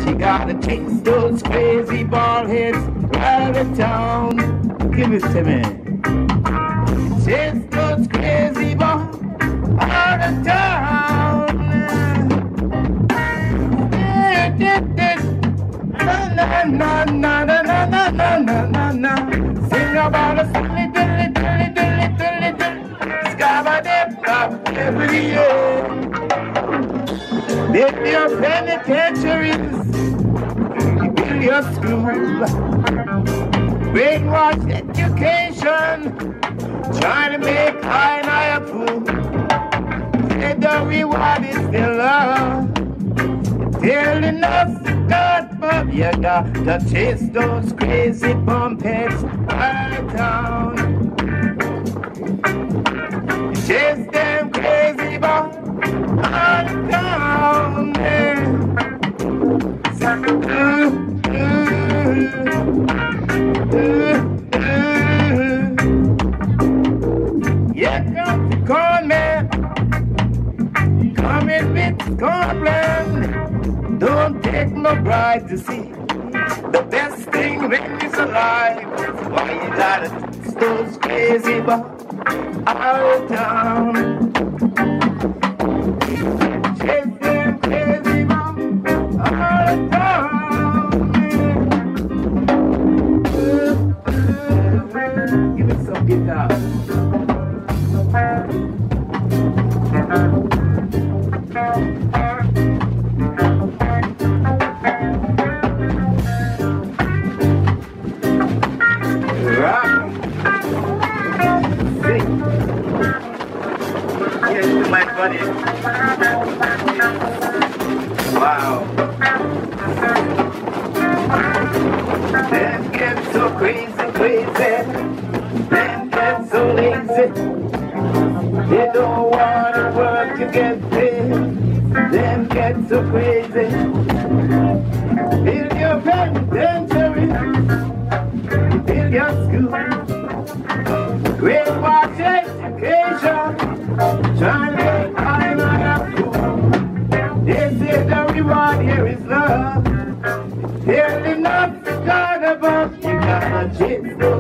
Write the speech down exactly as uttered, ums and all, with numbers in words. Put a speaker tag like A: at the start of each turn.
A: You gotta chase those crazy bald heads out of town. Give it to me. Chase those crazy balls out of town. Na na na na na na na na na na. Sing about a silly dilly dilly dilly dilly dilly. Scabba dip up every year. Build your penitentiaries, build your school, brainwash education, trying to make high and higher fool. Say the reward is still love. Telling us God, but you got to chase those crazy bumpheads out of town. Chase them crazy bumps out of town. So, ooh, ooh, ooh, ooh. Yeah, come to corn man, come in with cornbread. Don't take no bride to see the best thing when it's alive. Why you gotta chase those crazy bumps out of town? Chase them crazy bumps out of town. Give me some guitar. Wow. Them get so crazy, crazy. Them get so lazy. They don't want to work to get paid. Them get so crazy. Build your penitentiary. Build your school. Brainwash education. Trying to make high and higher fool. They say the reward here is love. Here's enough to talk about. You gotta chase those